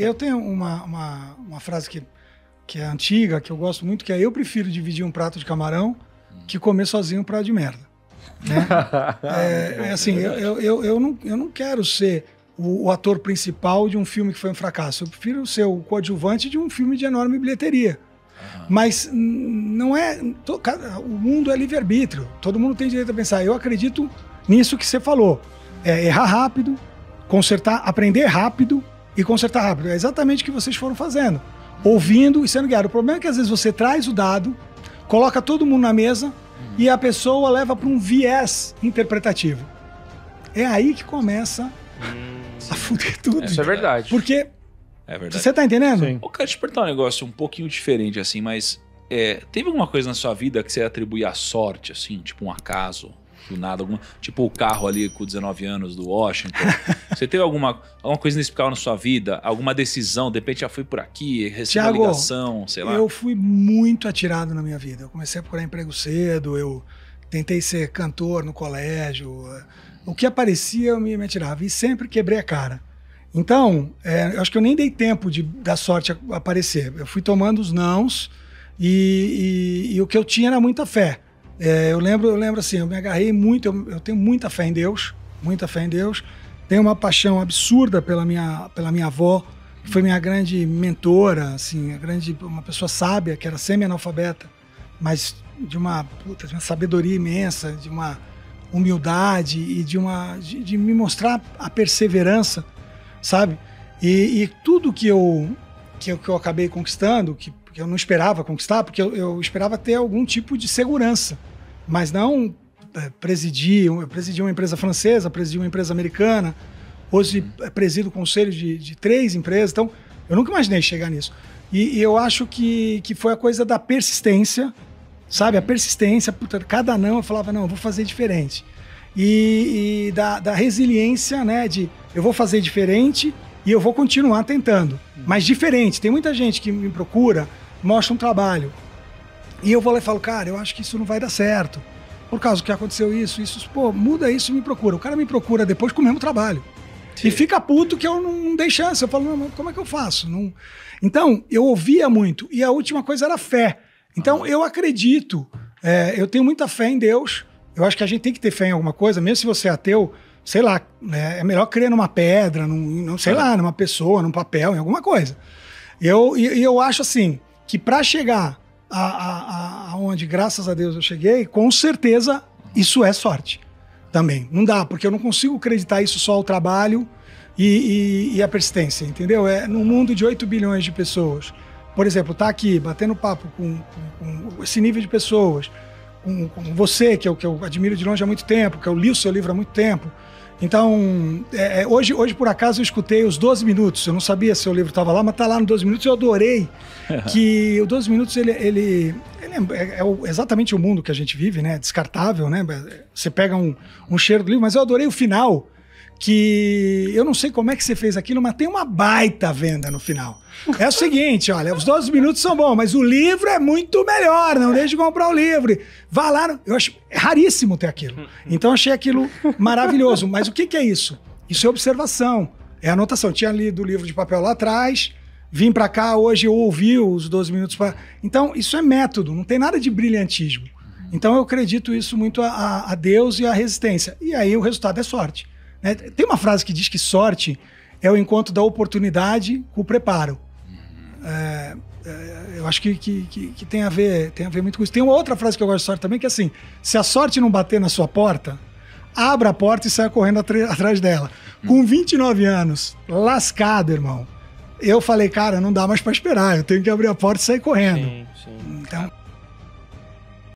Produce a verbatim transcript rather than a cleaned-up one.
eu tenho uma, uma, uma frase que, que é antiga, que eu gosto muito, que é: eu prefiro dividir um prato de camarão que comer sozinho um prato de merda. Né? é, é assim, eu, eu, eu, eu, não, eu não quero ser o, o ator principal de um filme que foi um fracasso. Eu prefiro ser o coadjuvante de um filme de enorme bilheteria. Uhum. Mas não é... To, o mundo é livre-arbítrio. Todo mundo tem direito a pensar. Eu acredito nisso que você falou. É errar rápido, consertar, aprender rápido e consertar rápido. É exatamente o que vocês foram fazendo. Ouvindo e sendo guiado. O problema é que às vezes você traz o dado, coloca todo mundo na mesa e a pessoa leva para um viés interpretativo. É aí que começa hum, a fuder tudo. Isso é verdade. Porque... É verdade. Você tá entendendo? Sim. Eu quero te perguntar um negócio um pouquinho diferente, assim, mas é, teve alguma coisa na sua vida que você atribui à sorte, assim, tipo um acaso, do nada, alguma, tipo o carro ali com dezenove anos do Washington? Você teve alguma, alguma coisa inexplicável na sua vida? Alguma decisão, de repente já fui por aqui, recebi uma ligação, sei lá? Eu fui muito atirado na minha vida. Eu comecei a procurar emprego cedo, eu tentei ser cantor no colégio. O que aparecia eu me, me atirava e sempre quebrei a cara. Então, é, eu acho que eu nem dei tempo de, da sorte aparecer. Eu fui tomando os nãos e, e, e o que eu tinha era muita fé. É, eu, lembro, eu lembro assim, eu me agarrei muito, eu, eu tenho muita fé em Deus, muita fé em Deus. Tenho uma paixão absurda pela minha, pela minha avó, que foi minha grande mentora, assim, a grande, uma pessoa sábia, que era semi-analfabeta, mas de uma, puta, de uma sabedoria imensa, de uma humildade e de, uma, de, de me mostrar a perseverança, sabe? E, e tudo que eu, que eu, que eu acabei conquistando, que, que eu não esperava conquistar, porque eu, eu esperava ter algum tipo de segurança, mas não é, presidir, eu presidi uma empresa francesa, presidi uma empresa americana, hoje presido o conselho de, de três empresas, então eu nunca imaginei chegar nisso. E, e eu acho que, que foi a coisa da persistência, sabe? A persistência, puta, cada não eu falava, não, eu vou fazer diferente. E, e da, da resiliência, né, de eu vou fazer diferente e eu vou continuar tentando, mas diferente. Tem muita gente que me procura, mostra um trabalho e eu vou lá e falo, cara, eu acho que isso não vai dar certo, por causa do que aconteceu isso, isso, pô, muda isso e me procura. O cara me procura depois com o mesmo trabalho. Sim. E fica puto que eu não dei chance. Eu falo, não, mas como é que eu faço? Não... Então, eu ouvia muito e a última coisa era fé. Então, eu acredito, é, eu tenho muita fé em Deus. Eu acho que a gente tem que ter fé em alguma coisa, mesmo se você é ateu, sei lá, é, é melhor crer numa pedra, num, num, sei lá, numa pessoa, num papel, em alguma coisa. Eu, e eu acho assim, que para chegar a, a, a onde, graças a Deus, eu cheguei, com certeza isso é sorte também. Não dá, porque eu não consigo acreditar isso só ao trabalho e, e, e a persistência, entendeu? É num mundo de oito bilhões de pessoas. Por exemplo, tá aqui, batendo papo com, com, com esse nível de pessoas, com, com você, que eu, que eu admiro de longe há muito tempo, que eu li o seu livro há muito tempo. Então, é, hoje, hoje, por acaso, eu escutei os doze minutos. Eu não sabia se o livro estava lá, mas está lá no doze minutos. Eu adorei que o doze minutos, ele, ele, ele é, é o, exatamente o mundo que a gente vive, né? Descartável, né? Você pega um, um cheiro do livro, mas eu adorei o final, que eu não sei como é que você fez aquilo, mas tem uma baita venda no final. É o seguinte, olha, os doze minutos são bons, mas o livro é muito melhor, não deixe de comprar o livro. Vá lá, eu acho é raríssimo ter aquilo. Então eu achei aquilo maravilhoso. Mas o que, que é isso? Isso é observação, é anotação. Eu tinha lido o livro de papel lá atrás, vim pra cá, hoje eu ouvi os doze minutos. Pra... Então isso é método, não tem nada de brilhantismo. Então eu acredito isso muito a, a Deus e a resistência. E aí o resultado é sorte. Né? Tem uma frase que diz que sorte é o encontro da oportunidade com o preparo. É, é, eu acho que, que, que, que tem, a ver, tem a ver muito com isso. Tem uma outra frase que eu gosto de sorte também, que é assim, se a sorte não bater na sua porta, abra a porta e saia correndo atrás dela. Hum. Com vinte e nove anos, lascado, irmão, eu falei, cara, não dá mais pra esperar, eu tenho que abrir a porta e sair correndo. Sim, sim. Então...